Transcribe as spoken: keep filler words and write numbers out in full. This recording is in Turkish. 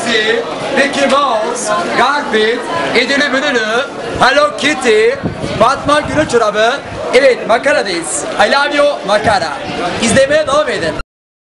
Daisy, Mickey Mouse, Garfield, Edili Bülülü, Hello Kitty, Fatma Gülü Çorabı. Evet, makaradayız. I love you makara. İzlemeye devam edin.